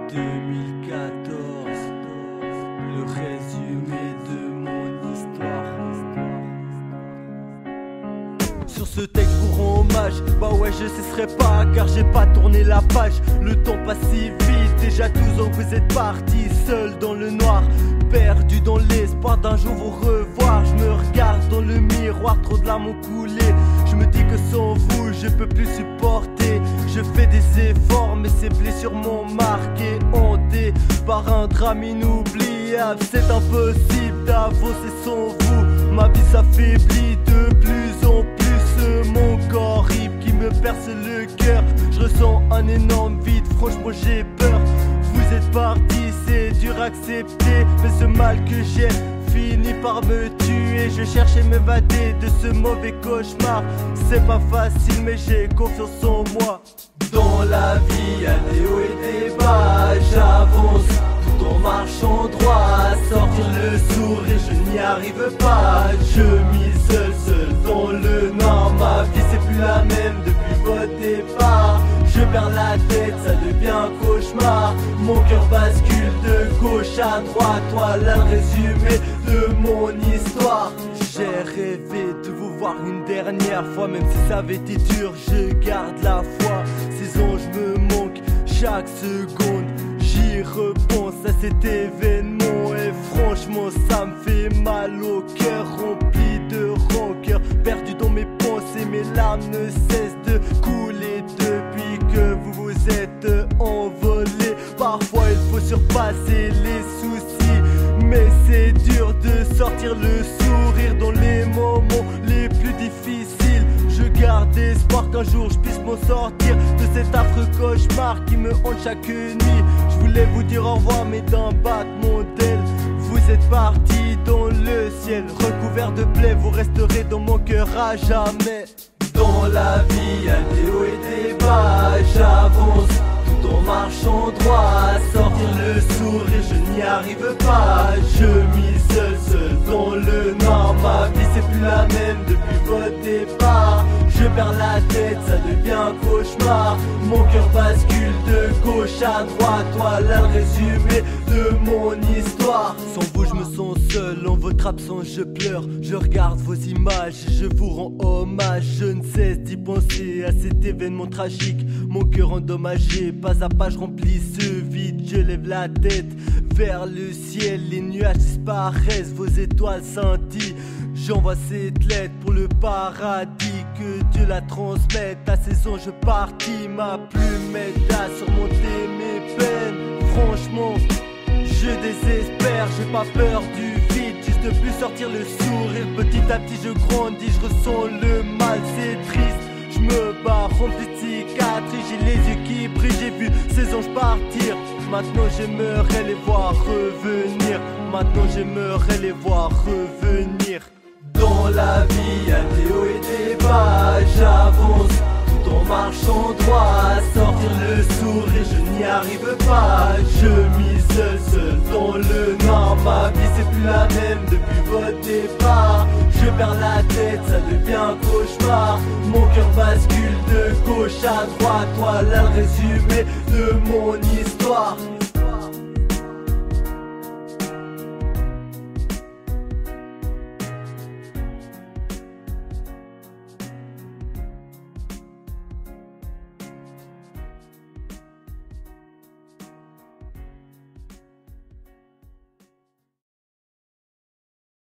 2014, le résumé de mon histoire. Sur ce texte vous rend hommage, bah ouais je cesserai pas car j'ai pas tourné la page. Le temps passe si vite, déjà 12 ans que vous êtes partis seul dans le noir, perdu dans l'espoir d'un jour vous revoir. Je me regarde dans le miroir, trop de larmes ont coulé. Je me dis que sans vous je peux plus supporter. Je fais des efforts mais ces blessures m'ont marqué, hanté par un drame inoubliable. C'est impossible d'avancer sans vous, ma vie s'affaiblit de plus en plus. Mon corps horrible qui me perce le cœur, je ressens un énorme vide, franchement j'ai peur. Vous êtes partis, c'est dur à accepter, mais ce mal que j'ai finit par me tuer. Je cherchais m'évader de ce mauvais cauchemar. C'est pas facile mais j'ai confiance en moi. Dans la vie y'a des hauts et des bas, j'avance tout en marchant droit. Sortir le sourire je n'y arrive pas. Je m'isole seul dans le noir. Ma vie c'est plus la même depuis votre départ. Je perds la tête, ça devient un cauchemar. Mon cœur bascule de gauche à droite. Voilà le résumé de mon histoire. J'ai rêvé de vous voir une dernière fois, même si ça avait été dur, je garde la foi. Ces anges me manquent chaque seconde. J'y repense à cet événement et franchement ça me fait mal au cœur, rempli de rancœur, perdu dans mes pensées. Mes larmes ne cessent de couler depuis que vous vous êtes envolés. Parfois il faut surpasser les soucis, mais c'est dur de sortir le sourire dans les moments les plus difficiles. Je garde espoir qu'un jour je puisse m'en sortir de cet affreux cauchemar qui me hante chaque nuit. Je voulais vous dire au revoir mais d'un battement d'aile vous êtes partis dans le ciel. Recouvert de plaies, vous resterez dans mon cœur à jamais. Dans la vie y'a des hauts et des bas, j'avance tout en marchant droit. Sortir le sourire je n'y arrive pas. Je m'isole seul dans le noir. Ma vie c'est plus la même depuis votre départ. Je perds la tête, ça devient un cauchemar. Mon cœur bascule de gauche à droite. Voilà le résumé de mon histoire. Sans vous je me sens seul, en votre absence je pleure. Je regarde vos images, je vous rends hommage. Je ne cesse d'y penser à cet événement tragique. Mon cœur endommagé, pas à pas je remplis ce vide. Je lève la tête vers le ciel, les nuages disparaissent, vos étoiles scintillent. J'envoie cette lettre pour le paradis, que Dieu la transmette. À ces anges partis, ma plume m'aide à surmonter mes peines. Franchement, je désespère, j'ai pas peur du vide, juste de plus sortir le sourire. Petit à petit je grandis, je ressens le mal, c'est triste. Je me bats, rempli de cicatrices, j'ai les yeux qui brillent, j'ai vu ces anges partir. Maintenant j'aimerais les voir revenir, maintenant j'aimerais les voir revenir. Dans la vie y'a des hauts et des bas, j'avance tout en marchant droit. Sortir le sourire je n'y arrive pas. Je m'isole seul dans le noir. Ma vie c'est plus la même depuis votre départ. Je perds la tête, ça devient un cauchemar. Mon cœur bascule de gauche à droite. Voilà le résumé de mon histoire.